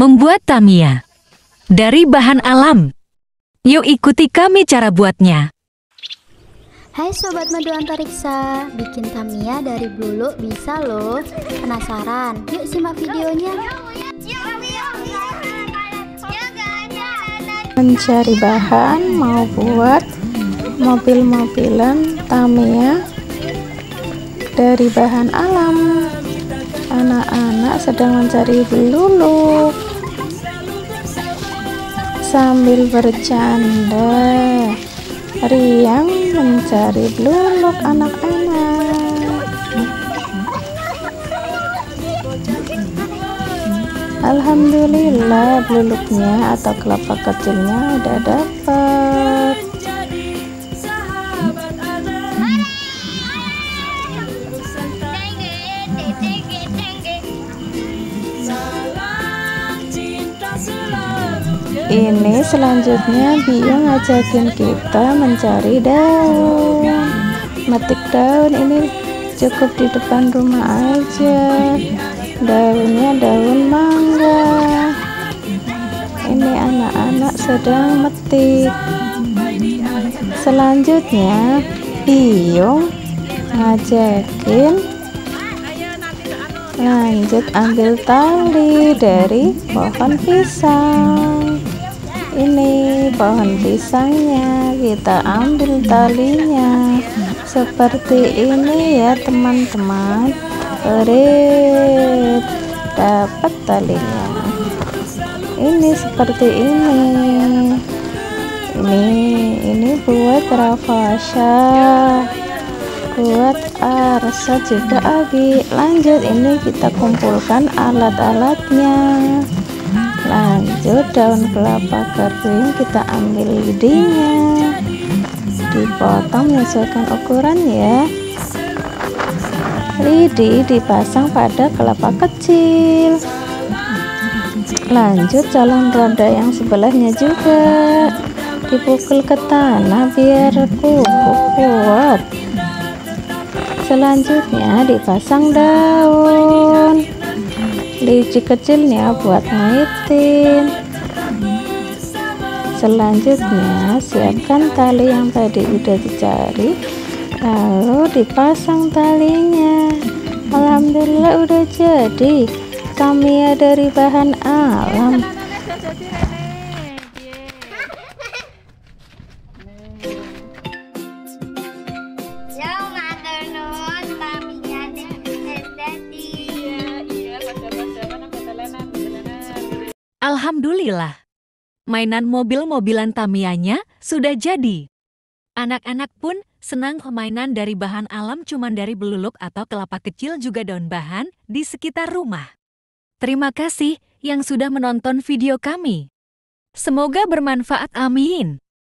Membuat Tamiya dari bahan alam. Yuk ikuti kami cara buatnya. Hai Sobat Madu Antariksa, bikin Tamiya dari blulu bisa loh. Penasaran? Yuk simak videonya. Mencari bahan mau buat mobil-mobilan Tamiya dari bahan alam. Anak-anak sedang mencari blulu sambil bercanda. Riang mencari bluluk anak-anak. Alhamdulillah bluluknya atau kelapa kecilnya udah dapat. Ini selanjutnya Bio ngajakin kita mencari daun, metik daun. Ini cukup di depan rumah aja. Daunnya daun mangga. Ini anak-anak sedang metik. Selanjutnya Bio ngajakin lanjut ambil tali dari pohon pisang. Ini pohon pisangnya, kita ambil talinya seperti ini ya teman-teman. Dapat talinya. Ini seperti ini. Ini buat Rafasha, buat Arsa juga Abi. Lanjut, ini kita kumpulkan alat-alatnya. Lanjut daun kelapa kering kita ambil lidinya, dipotong menyesuaikan ukuran ya. Lidi dipasang pada kelapa kecil. Lanjut calon roda yang sebelahnya juga dipukul ke tanah biar kuat. Selanjutnya dipasang daun. Lidi kecilnya buat ngaitin. Selanjutnya siapkan tali yang tadi udah dicari, lalu dipasang talinya. Alhamdulillah udah jadi Tamiya dari bahan alam. Alhamdulillah, mainan mobil-mobilan Tamiyanya sudah jadi. Anak-anak pun senang permainan dari bahan alam, cuman dari beluluk atau kelapa kecil juga daun bahan di sekitar rumah. Terima kasih yang sudah menonton video kami. Semoga bermanfaat, amin.